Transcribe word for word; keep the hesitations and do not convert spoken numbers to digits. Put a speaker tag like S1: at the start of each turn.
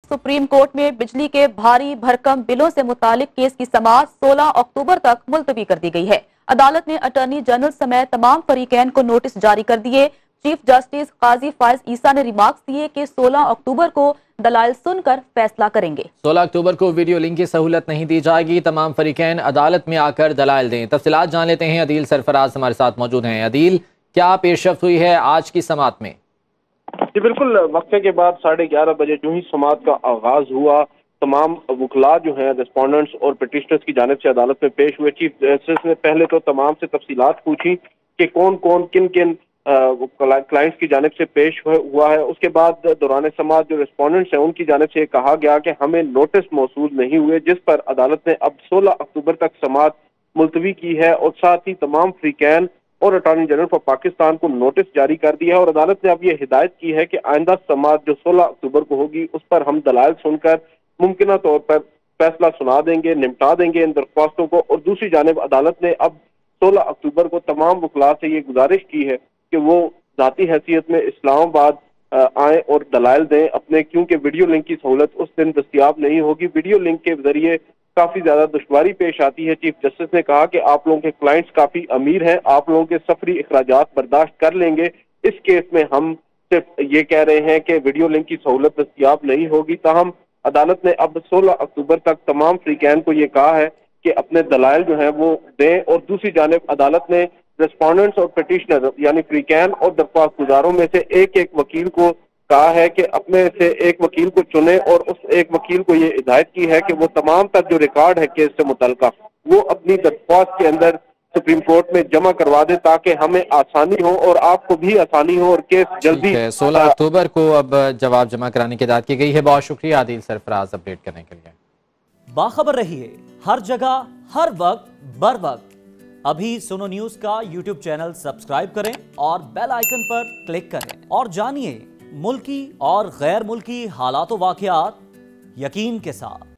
S1: Supreme court में बिजली के भारी भरकम बिलों से मुतालिक केस की समाअत सोलह अक्टूबर तक मुलतवी कर दी गई है। अदालत ने अटॉर्नी जनरल समेत तमाम फरीकैन को नोटिस जारी कर दिए। चीफ जस्टिस काजी फायज ईसा ने रिमार्क्स दिए कि सोलह अक्टूबर को दलाइल सुनकर फैसला करेंगे।
S2: सोलह अक्टूबर को वीडियो लिंक की सहूलत नहीं दी जाएगी। तमाम फरीकैन अदालत में आकर दलाइल दें। तफसीलात जान लेते हैं। अदील सरफराज हमारे साथ मौजूद हैं। अदील, क्या पेशरफ्त हुई है आज की समाअत में?
S3: जी बिल्कुल, वक्फे के बाद साढ़े ग्यारह बजे जो ही समाअत का आगाज हुआ, तमाम वकला जो हैं रेस्पोंडेंट्स और पिटिशनर्स की जानिब से अदालत में पेश हुए। चीफ जस्टिस ने पहले तो तमाम से तफसीलात पूछी कि कौन कौन किन किन क्लाइंट्स की जानिब से पेश हुआ है। उसके बाद दौरान समाअत जो रेस्पोंडेंट्स हैं उनकी जानिब से कहा गया कि हमें नोटिस मौसूल नहीं हुए, जिस पर अदालत ने अब सोलह अक्टूबर तक समाअत मुलतवी की है और साथ ही तमाम फ्रीकैन और अटॉर्नी जनरल फॉर पाकिस्तान को नोटिस जारी कर दिया है। और अदालत ने अब ये हिदायत की है कि आइंदा समाअत जो सोलह अक्टूबर को होगी उस पर हम दलाइल सुनकर मुमकिन तौर पर फैसला सुना देंगे, निपटा देंगे इन दरख्वास्तों को। और दूसरी जानिब अदालत ने अब सोलह अक्टूबर को तमाम वकला से ये गुजारिश की है कि वो जाती हैसियत में इस्लामाबाद आए और दलाइल दें अपने, क्योंकि वीडियो लिंक की सहूलत उस दिन दस्तियाब नहीं होगी। वीडियो लिंक के जरिए काफी ज्यादा दुश्वारी पेश आती है। चीफ जस्टिस ने कहा कि आप लोगों के क्लाइंट्स काफी अमीर हैं, आप लोगों के सफरी अखराजात बर्दाश्त कर लेंगे। इस केस में हम सिर्फ ये कह रहे हैं कि वीडियो लिंक की सहूलत दस्तियाब नहीं होगी। ताहम अदालत ने अब सोलह अक्टूबर तक तमाम फ्रीकैन को ये कहा है कि अपने दलाइल जो है वो दें। और दूसरी जानिब अदालत ने रेस्पोंडेंट्स और पिटिशनर यानी फ्रीकैन और दरख्वास्त गुजारों में से एक एक वकील को कहा है कि अपने से एक वकील को चुने और उस एक वकील को ये हिदायत की है कि वो तमाम तर जो रिकॉर्ड है केस से मुतल्लिका वो अपनी दरख्वास्त के अंदर सुप्रीम कोर्ट में जमा करवा दे, ताकि हमें आसानी हो और आपको भी आसानी हो और केस जल्दी।
S2: सोलह अक्टूबर को अब जवाब जमा कराने की हिदायत की गई है। बहुत शुक्रिया आदिल सरफराज अपडेट करने के लिए।
S4: बाखबर रहिए हर जगह हर वक्त बर वक्त। अभी सुनो न्यूज का यूट्यूब चैनल सब्सक्राइब करें और बेल आइकन पर क्लिक करें और जानिए मुल्की और गैर मुल्की हालात व वाक़यात यकीन के साथ।